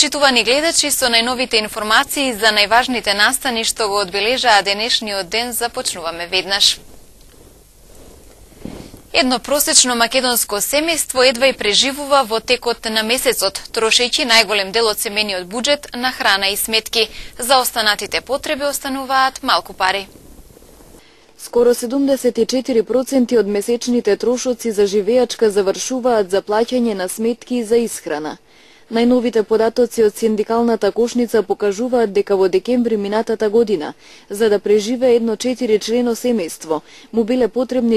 Почитувани гледачи, со најновите информации за најважните настани што го одбележаа денешниот ден, започнуваме веднаш. Едно просечно македонско семејство едва и преживува во текот на месецот, трошејќи најголем дел од семениот буџет на храна и сметки. За останатите потреби остануваат малку пари. Скоро 74% од месечните трошоци за живеачка завршуваат за плаќање на сметки за исхрана. Најновите податоци од синдикалната кошница покажуваат дека во декември минатата година, за да преживее едно 4-члено семејство, му биле потребни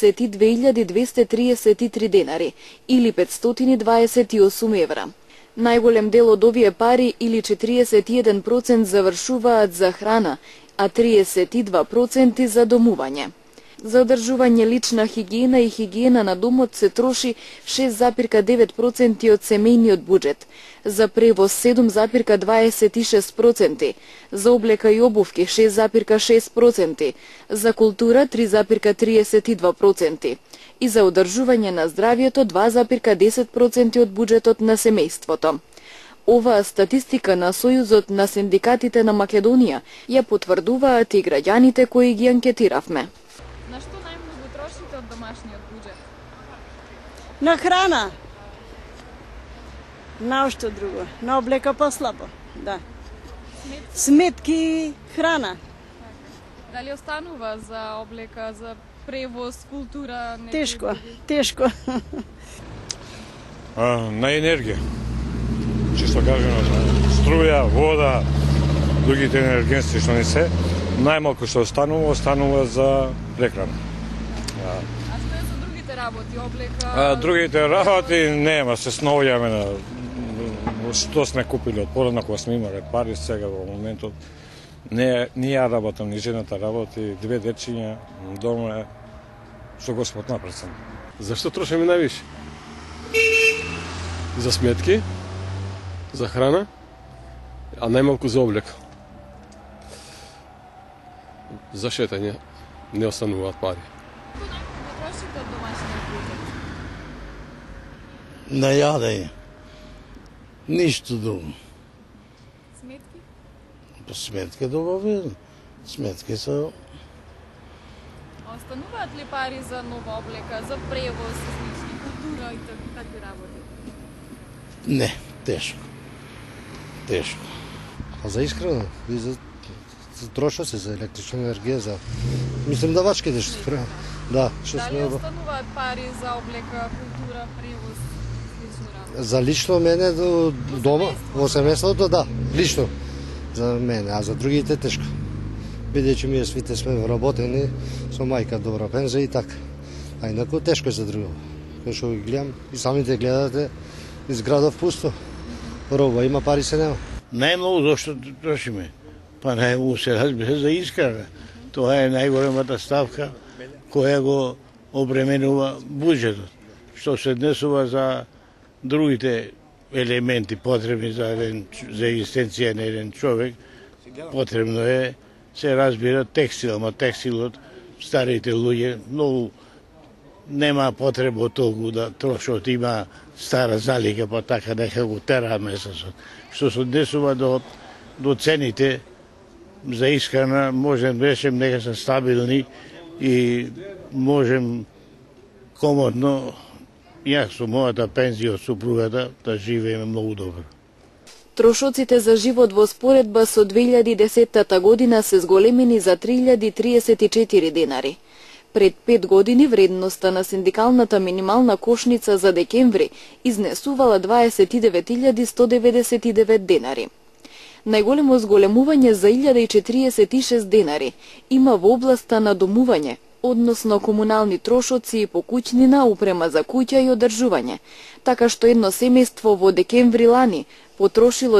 32.233 денари, или 528 евра. Најголем дел од овие пари, или 41%, завршуваат за храна, а 32% за домување. За одржување лична хигиена и хигиена на домот се троши 6,9% од семејниот буџет, за превоз 7,26%, за облека и обувки 6,6%, за култура 3,32% и за одржување на здравјето 2,10% од буџетот на семејството. Оваа статистика на Сојузот на синдикатите на Македонија ја потврдуваат и граѓаните кои ги анкетиравме. На што најмногу трошите од домашниот буџет? На храна. На што друго. На облека послабо, да. Сметки, храна. Дали останува за облека, за превоз, култура? Тешко. На енергија. Чисто кажано, струја, вода, другите енергенски што не се, најмалку што останува за прехрана. А што е за другите работи, облека? Другите работи нема, се сновјаме на што сме купили од порано кога сме имале пари, сега во моментот не ја работам, ни жената работи, 2 дечиња, дома е, што Господ напред. Зашто трошиме највише? За сметки, за храна, а најмалку за облека. За шетање не остануваат пари. Колку најмногу трошите од домашниот буџет? На јадење. Ништо друго. Сметки? Сметки добави. Сметки се... Остануваат ли пари за нова облека, за превоз, слични, култура и такви работи? Не, тешко. А за исхрана и за трошоци, за електрична енергија, за мислам да вачките што треба. Да, што сме. Дали остануваат пари за облека, култура, превоз, слични работи? За лично мене до дома, во семејството, да, лично за мене, а за другите тешко. Бидејќи ние свите сме вработени со мајка добра пензија и така. А инаку тешко е за друго. Кој што ги гледам и самите гледате из градов пусто. Роба има, пари се нема. Најмногу зашто трошиме? Па најмногу се разбира за исхрана. Тоа е најголемата ставка која го обременува буџетот. Што се однесува за другите елементи потребни за екзистенција на еден човек, потребно е, се разбира, текстил, ама текстилот, старите луѓе, многу нема потреба толку да трошат, има стара залика, па така нека го тера месецот. Што се однесува до цените за исхрана, можем да речем дека се стабилни и можем комодно, јас со мојата пензија од супругата, да живееме многу добро. Трошоците за живот во споредба со 2010 година се зголемени за 3034 денари. Пред 5 години вредноста на синдикалната минимална кошница за декември изнесувала 29.199 денари. Најголемо зголемување за 1046 денари има во областа на домување, односно комунални трошоци и покуќнина, упрема за куќа и одржување, така што едно семејство во декември лани потрошило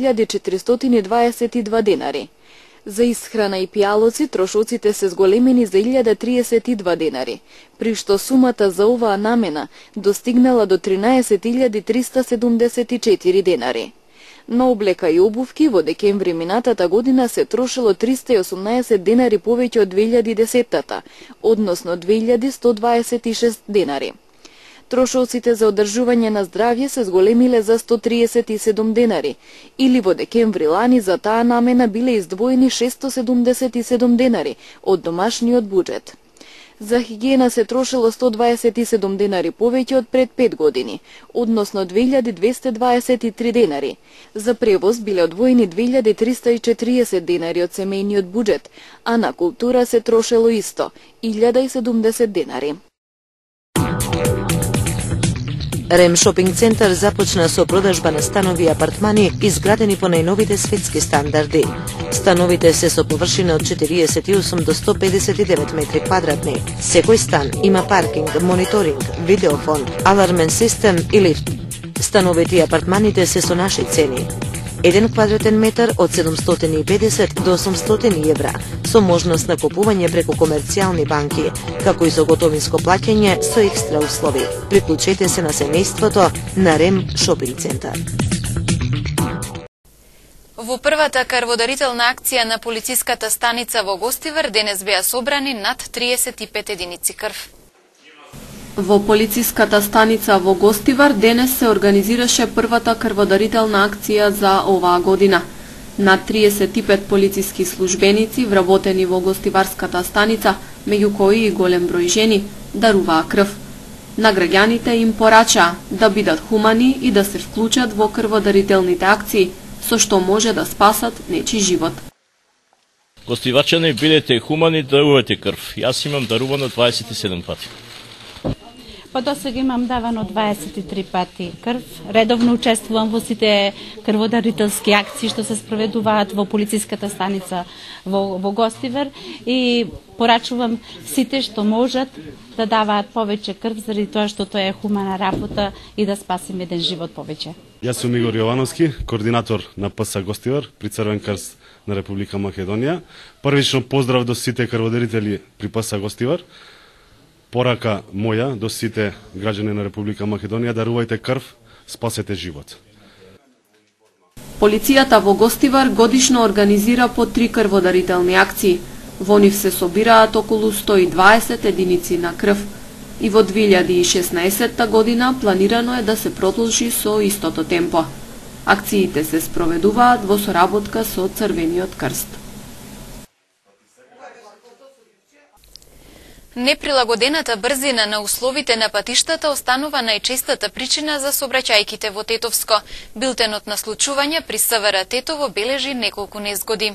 10.422 денари. За исхрана и пијалоци трошоците се зголемени за 1032 денари, при што сумата за оваа намена достигнала до 13.374 денари. На облека и обувки во декември минатата година се трошило 318 денари повеќе од 2010-та, односно 2126 денари. Трошоците за одржување на здравје се зголемиле за 137 денари, или во декември лани за таа намена биле издвоени 677 денари од домашниот буџет. За хигиена се трошело 127 денари повеќе од пред 5 години, односно 2223 денари. За превоз биле одвоени 2340 денари од семејниот буџет, а на култура се трошело исто, 1070 денари. Рем Шопинг центар започна со продажба на станови и апартмани изградени по најновите светски стандарди. Становите се со површина од 48 до 159 метри квадратни. Секој стан има паркинг, мониторинг, видеофон, алармен систем и лифт. Становите и апартманите се со наши цени. 1 квадратен метар од 750 до 800 евра, со можност на купување преку комерцијални банки, како и со готовинско плаќање со екстра услови. Приклучете се на семејството на Рем Шопинг центар. Во првата крводарителна акција на полициската станица во Гостивар денес беа собрани над 35 единици крв. Во полициската станица во Гостивар денес се организираше првата крводарителна акција за оваа година. Над 35 полициски службеници вработени во Гостиварската станица, меѓу кои и голем број жени, даруваа крв. На граѓаните им порачаа да бидат хумани и да се вклучат во крводарителните акции, со што може да спасат нечи живот. Гостиварчани, бидете хумани, дарувате крв. Јас имам дарувано 27 пати. Па до сега имам давано 23 пати крв. Редовно учествувам во сите крводарителски акции што се спроведуваат во полициската станица во Гостивар и порачувам сите што можат да даваат повеќе крв заради тоа што тоа е хумана работа и да спасим еден живот повеќе. Јас сум Игор Јовановски, координатор на ПС Гостивар при Црвен крст на Република Македонија. Првично поздрав до сите крводарители при ПС Гостивар. Порака моја до сите граѓани на Република Македонија: дарувајте крв, спасете живот. Полицијата во Гостивар годишно организира по 3 крводарителни акции. Во нив се собираат околу 120 единици на крв. И во 2016 година планирано е да се продолжи со истото темпо. Акциите се спроведуваат во соработка со Црвениот крст. Неприлагодената брзина на условите на патиштата останува најчестата причина за сообраќајките во Тетовско. Билтенот на случувања при СВР Тетово бележи неколку незгоди.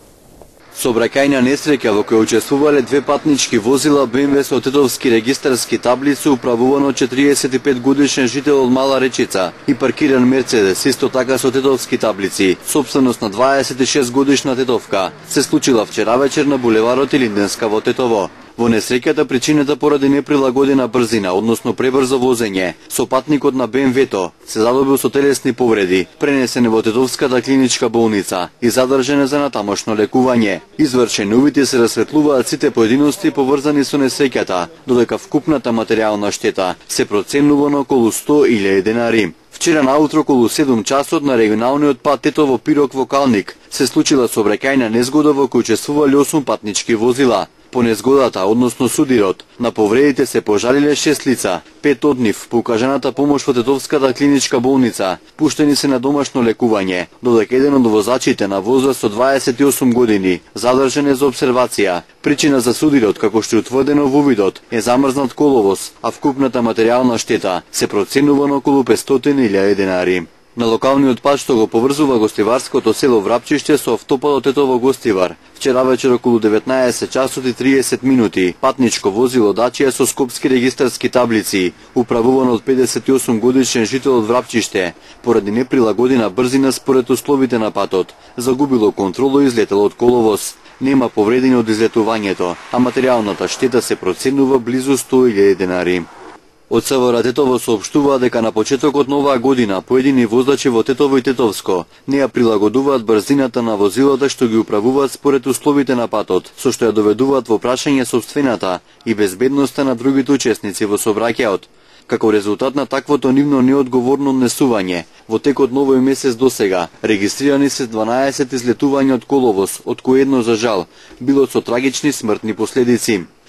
Сообраќајна несреќа во која учествувале две патнички возила БМВ со тетовски регистарски таблици управувано од 45 годишен жител од Мала Речица и паркиран Мерцедес, исто така со тетовски таблици, собственост на 26 годишна тетовка, се случила вчера вечер на булеварот Илинденска во Тетово. Во несреќата причината поради неприлагодена брзина, односно пребрзо возење, со патникот на БМВ-то се задобил со телесни повреди, пренесен во Тетовската клиничка болница и задржен за натамошно лекување. Извршени увити се расветлуваат сите поединости поврзани со несреќата, додека вкупната материјална штета се проценува на околу 100.000 денари. Вчера наутро околу 7 часот на регионалниот пат Тетово Пирок во Калник се случила сообраќајна незгода во која учествувале 8 патнички возила. По незгодата, односно судирот, на повредите се пожалиле 6 лица. 5 од нив, по укажаната помош во Тетовската клиничка болница, пуштени се на домашно лекување, додека еден од возачите на возраст од 28 години задржен е за обсервација. Причина за судирот, како што е утврдено во видот, е замрзнат коловоз, а вкупната материјална штета се проценува на околу 500.000 денари. На локалниот пат што го поврзува гостиварското село Врапчиште со автопатот Тетово Гостивар, вчера вечер околу 19 часот и 30 минути, патничко возило Дачија со скопски регистарски таблици, управувано од 58 годишен жител од Врапчиште, поради неприлагодена брзина според условите на патот, загубило контроло и излетело од коловоз. Нема повредени од излетувањето, а материјалната штета се проценува близу 100.000 денари. Од СВР Тетово соопштуваа дека на почетокот на оваа година поедини возачи во Тетово и Тетовско не ја прилагодуваат брзината на возилата што ги управуваат според условите на патот, со што ја доведуваат во прашање собствената и безбедноста на другите учесници во сообраќајот. Како резултат на таквото нивно неодговорно однесување, во текот на овој месец досега регистрирани се 12 излетувања од коловоз, од кои едно за жал било со трагични смртни последици.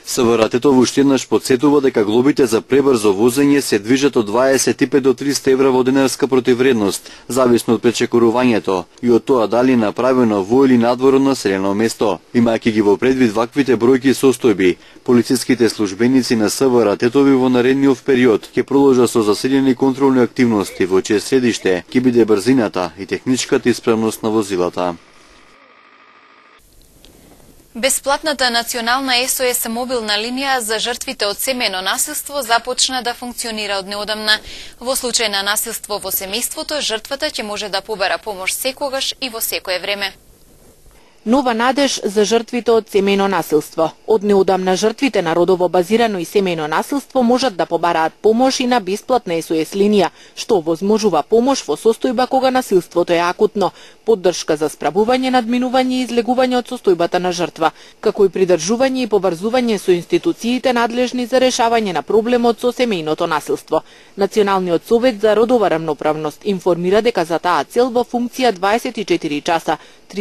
СВР Тетово уште еднаш подсетува дека глобите за пребрзо возење се движат од 25 до 300 евра во денарска противвредност, зависно од пречекорувањето и од тоа дали е направено во или надвор од населено место. Имајќи ги во предвид ваквите бројки состојби, полициските службеници на СВР Тетови во наредниот период ќе продолжат со засилени контролни активности во чие средиште ќе биде брзината и техничката исправност на возилата. Бесплатната национална СОС мобилна линија за жртвите од семејно насилство започна да функционира од неодамна. Во случај на насилство во семејството, жртвата ќе може да побара помош секогаш и во секое време. Нова надеж за жртвите од семејно насилство. Од неодамна жртвите на родово базирано и семејно насилство можат да побараат помош и на бесплатна СОС линија, што возможува помош во состојба кога насилството е акутно, поддршка за справување, надминување и излегување од состојбата на жртва, како и придржување и поврзување со институциите надлежни за решавање на проблемот со семејното насилство. Националниот совет за родова рамноправност информира дека за таа цел во функција 24 часа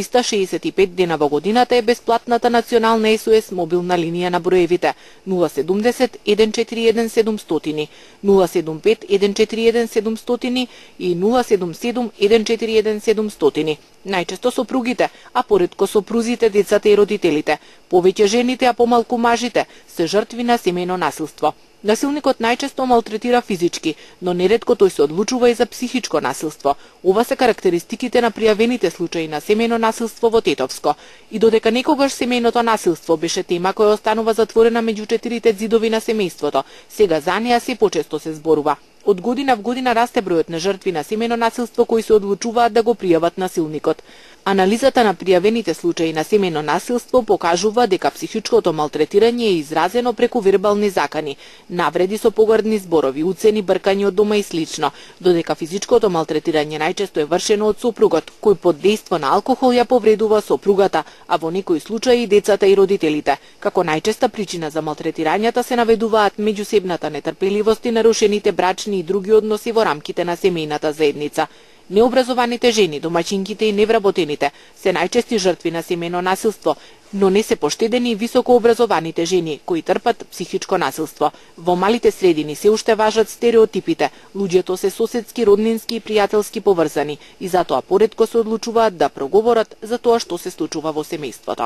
365 дена во годината е бесплатната национална СОС мобилна линија на броевите 070 141 700, 075 141 700 и 077 141 700. Најчесто сопругите, а поретко сопрузите, децата и родителите, повеќе жените, а помалку мажите, се жртви на семејно насилство. Насилникот најчесто малтретира физички, но неретко тој се одлучува и за психичко насилство. Ова се карактеристиките на пријавените случаи на семејно насилство во Тетовско. И додека некогаш семејното насилство беше тема која останува затворена меѓу четирите ѕидови на семејството, сега за неа се почесто се зборува. Од година в година расте бројот на жртви на семејно насилство кои се одлучуваат да го пријават насилникот. Анализата на пријавените случаи на семејно насилство покажува дека психичкото малтретирање е изразено преку вербални закани, навреди со погрдни зборови, уцени, бркање од дома и слично, додека физичкото малтретирање најчесто е вршено од сопругот, кој под дејство на алкохол ја повредува сопругата, а во некои случаи и децата и родителите. Како најчеста причина за малтретирањата се наведуваат меѓусебната нетрпеливост и нарушените брачни и други односи во рамките на семејната заедница. Необразованите жени, домаќинките и невработените се најчести жртви на семејно насилство, но не се поштедени и високообразованите жени кои трпат психичко насилство. Во малите средини се уште важат стереотипите. Луѓето се соседски, роднински и пријателски поврзани и затоа поретко се одлучуваат да проговорат за тоа што се случува во семејството.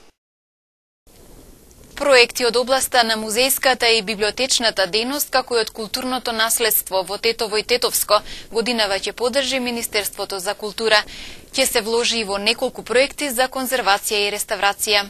Проекти од областа на музејската и библиотечната дејност, како и од културното наследство во Тетово и Тетовско, годинава ќе поддржи Министерството за култура. Ќе се вложи и во неколку проекти за конзервација и реставрација.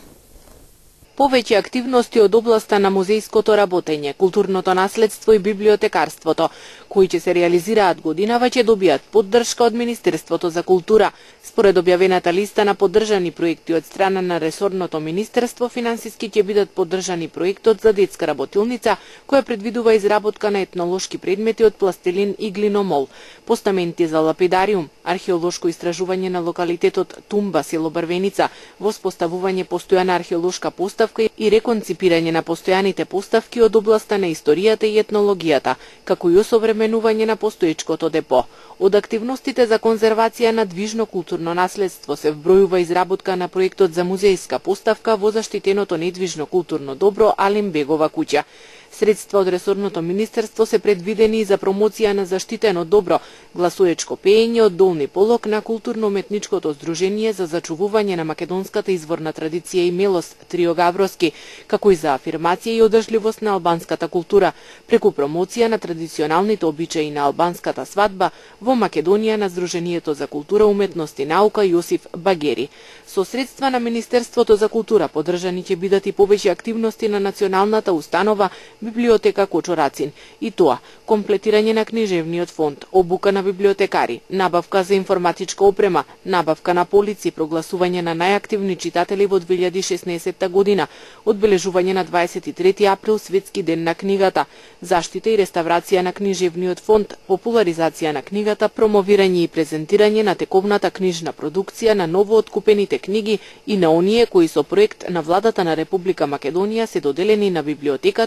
Повеќе активности од областа на музејското работење, културното наследство и библиотекарството, кои ќе се реализираат годинава, ќе добијат поддршка од Министерството за култура. Според објавената листа на поддржани проекти од страна на ресорното министерство, финансиски ќе бидат поддржани проектот за детска работилница, која предвидува изработка на етнолошки предмети од пластелин и глиномол, постаменти за лапидариум, археолошко истражување на локалитетот Тумба, село Брвеница, воспоставување постојана археолошка поставка и реконципирање на постојаните поставки од областа на историјата и етнологијата, како и осовременување на постоечкото депо. Од активностите за конзервација на движно културно наследство се вбројува изработка на проектот за музејска поставка во заштитеното недвижно културно добро Алимбегова куќа. Средства од ресорното министерство се предвидени и за промоција на заштитено добро, гласоечко пеење од Долни Полок на културно-уметничкото здружение за зачувување на македонската изворна традиција и мелост Трио Гавровски, како и за афирмација и одржливост на албанската култура, преку промоција на традиционалните обичаи на албанската свадба во Македонија на Здруженијето за култура, уметност и наука Јосиф Багери. Со средства на Министерството за култура поддржани ќе бидат и повеќе активности на националната установа Библиотека Кочорацин, и тоа комплетирање на книжевниот фонд, обука на библиотекари, набавка за информатичка опрема, набавка на полици, прогласување на најактивни читатели во 2016 година, одбележување на 23 април Светски ден на книгата, заштита и реставрација на книжевниот фонд, популаризација на книгата, промовирање и презентирање на тековната книжна продукција на ново откупените книги и на оние кои со проект на владата на Република Македонија се доделени на библиотеката и се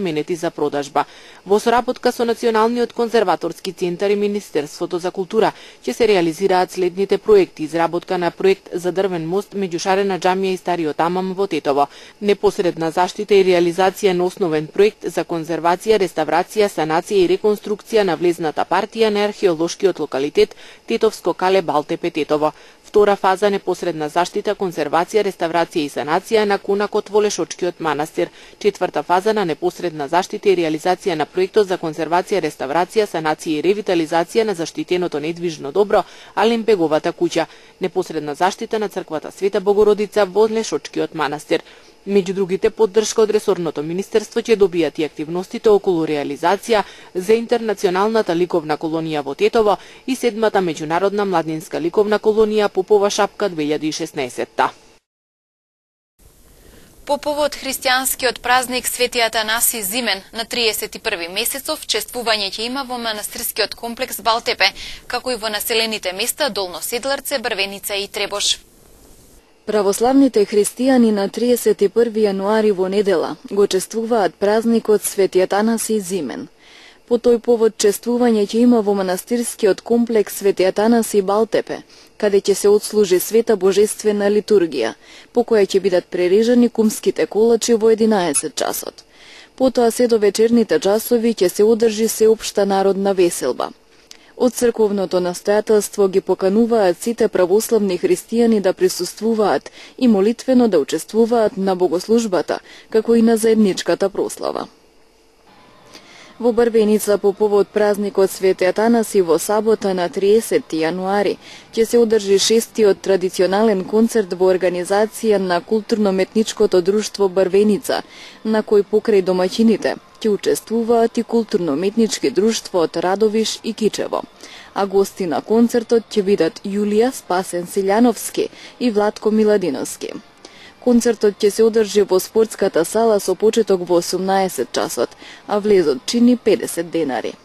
наменети за продажба. Во соработка со Националниот конзерваторски центар и Министерството за култура ќе се реализираат следните проекти: изработка на проект за дрвен мост меѓу Шарена џамија и Стариот амам во Тетово, непосредна заштита и реализација на основен проект за конзервација, реставрација, санација и реконструкција на влезната партија на археолошкиот локалитет Тетовско кале Балтепе Тетово. Втора фаза непосредна заштита, конзервација, реставрација и санација на конакот во Лешочкиот манастир. Четврта фаза на непосредна заштита и реализација на проектот за конзервација, реставрација, санација и ревитализација на заштитеното недвижно добро Алембеговата куќа. Непосредна заштита на црквата Света Богородица во Лешочкиот манастир. Меѓу другите, поддршка од ресорното министерство ќе добијат и активностите околу реализација за интернационалната ликовна колонија во Тетово и 7-та меѓународна младинска ликовна колонија Попова шапка 2016. По повод христијанскиот празник Свети Атанаси Зимен на 31 месецов, чествување ќе има во манастирскиот комплекс Балтепе, како и во населените места Долно Седларце, Брвеница и Требош. Православните христијани на 31 јануари во недела го чествуваат празникот Свети Атанаси Зимен. По тој повод чествување ќе има во манастирскиот комплекс Свети Атанаси Балтепе, каде ќе се отслужи света божествена литургија, по која ќе бидат прережани кумските колачи во 11 часот. Потоа се до вечерните часови ќе се одржи сеопшта народна веселба. Од црковното настојателство ги покануваат сите православни христијани да присуствуваат и молитвено да учествуваат на богослужбата, како и на заедничката прослава. Во Брвеница по повод празникот Свети Атанаси во сабота на 30 јануари ќе се одржи 6-тиот традиционален концерт во организација на културно-метничкото друштво Брвеница, на кој покрај домаќините ќе учествуваат и културно-метнички друштво од Радовиш и Кичево. А гости на концертот ќе бидат Јулија Спасен Силјановски и Владко Миладиновски. Концертот ќе се одржи во спортската сала со почеток во 18 часот, а влезот чини 50 денари.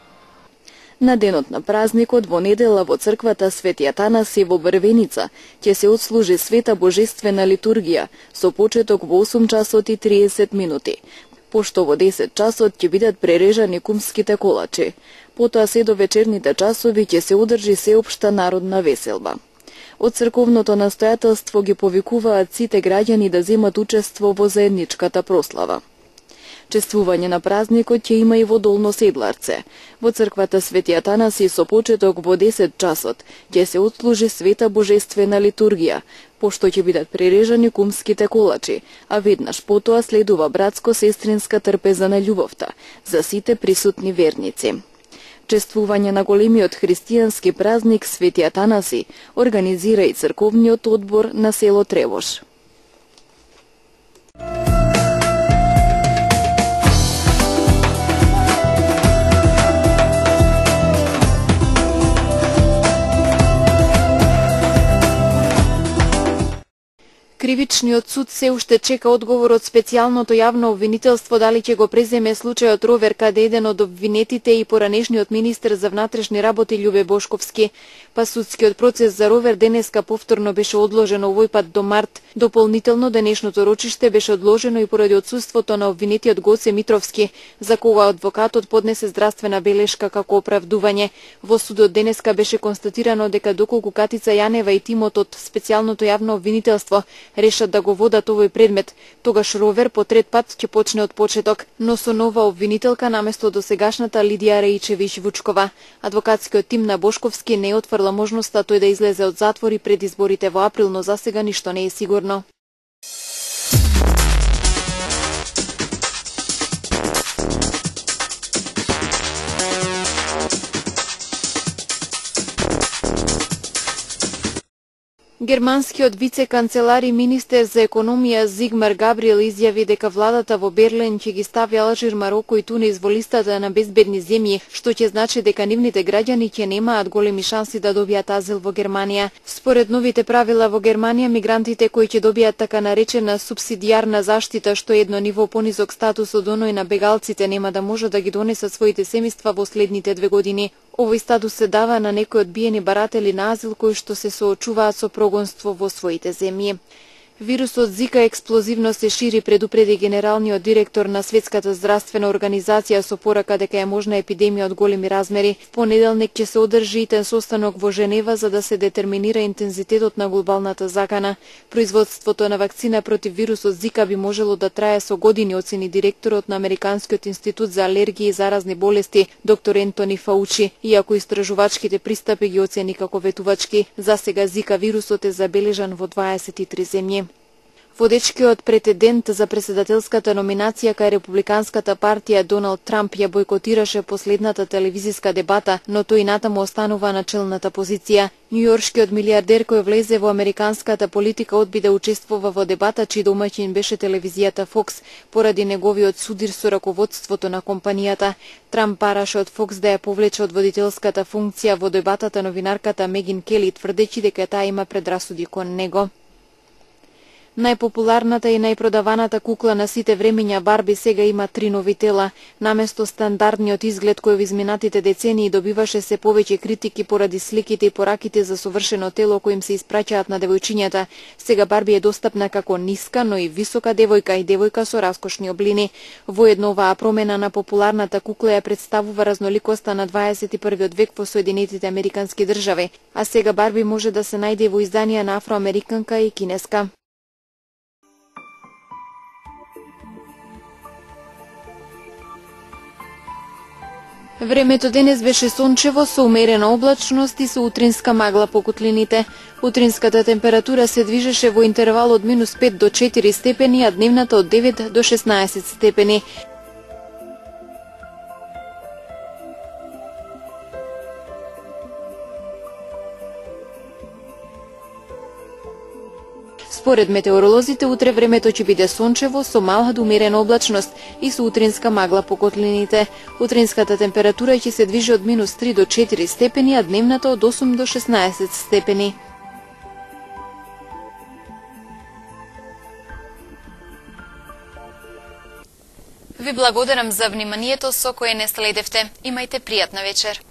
На денот на празникот во недела во црквата Свети Атанаси во Брвеница ќе се отслужи света божествена литургија со почеток во 8 часот и 30 минути, пошто во 10 часот ќе бидат прережани кумските колачи. Потоа се до вечерните часови ќе се одржи сеопшта народна веселба. Од црковното настојателство ги повикуваат сите граѓани да земат учество во заедничката прослава. Чествување на празникот ќе има и во Долно Седларце. Во црквата Свети Атанаси со почеток во 10 часот ќе се отслужи света божествена литургија, пошто ќе бидат прережани кумските колачи, а веднаш потоа следува братско-сестринска трпеза на љубовта за сите присутни верници. Чествување на големиот христијански празник Свети Атанаси организира и црковниот одбор на село Требош. Кривичниот суд се уште чека одговор од специјалното јавно обвинителство дали ќе го преземе случајот Ровер, каде еден од обвинетите и поранешниот министер за внатрешни работи Љубе Бошковски. Па судскиот процес за Ровер денеска повторно беше одложен овој пат до март. Дополнително денешното рочиште беше одложено и поради отсуството на обвинетиот Гоце Митровски, за кога адвокатот поднесе здравствена белешка како оправдување. Во судот денеска беше констатирано дека доколку Катица Јанева и тимот од специјалното јавно обвинителство решат да го водат овој предмет, тогаш Ровер по трет пат ќе почне од почеток, но со нова обвинителка наместо досегашната Лидија Реичевич Вучкова. Адвокатскиот тим на Бошковски не отфрла можноста тој да излезе од затвор и пред изборите во април, но засега ништо не е сигурно. Германскиот вице-канцелар и министер за економија Зигмар Габриел изјави дека владата во Берлин ќе ги стави Алжир, Мароко и Тунис во листата на безбедни земји, што ќе значи дека нивните граѓани ќе немаат големи шанси да добијат азил во Германија. Според новите правила во Германија, мигрантите кои ќе добијат така наречена субсидијарна заштита, што е едно ниво понизок статус од оној на бегалците, нема да можат да ги донесат своите семејства во следните 2 години. Овој статус се дава на некои одбиени баратели на азил кои што се соочуваат со прогонство во своите земји. Вирусот Зика експлозивно се шири, предупреди генералниот директор на Светската здравствена организација со порака дека е можна епидемија од големи размери. В понеделник ќе се одржи итен состанок во Женева за да се детерминира интензитетот на глобалната закана. Производството на вакцина против вирусот Зика би можело да трае со години, оцени директорот на Американскиот институт за алергии и заразни болести, доктор Ентони Фаучи. Иако истражувачките пристапи ги оцени како ветувачки, засега Зика вирусот е забележан во 23 земји. Водечкиот претендент за председателската номинација кај Републиканската партија Доналд Трамп ја бойкотираше последната телевизиска дебата, но тој натаму останува на челната позиција. Њујоршкиот милиардер кој влезе во американската политика одби да учествува во дебата, чиј домаќин беше телевизијата Fox, поради неговиот судир со раководството на компанијата. Трамп бараше од Fox да ја повлече од водителската функција во дебатата новинарката Мегин Кели, тврдечи дека таа има предрасуди кон него. Најпопуларната и најпродаваната кукла на сите времења Барби сега има 3 нови тела. Наместо стандардниот изглед кој во изминатите децении добиваше се повеќе критики поради сликите и пораките за совршено тело кои им се испраќаат на девојчињата, сега Барби е достапна како ниска, но и висока девојка и девојка со раскошни облини. Воедно оваа промена на популарната кукла ја представува разноликоста на 21 век во Соединетите Американски држави, а сега Барби може да се најде во изданија на афроамериканка и кинеска. Времето денес беше сончево со умерена облачност и со утринска магла по котлините. Утринската температура се движеше во интервал од -5 до 4 степени, а дневната од 9 до 16 степени. Според метеоролозите, утре времето ќе биде сончево со мала до умерена облачност и со утринска магла по котлините. Утринската температура ќе се движи од -3 до 4 степени, а дневната од 8 до 16 степени. Ви благодарам за вниманието со кое не следевте. Имајте пријатна вечер.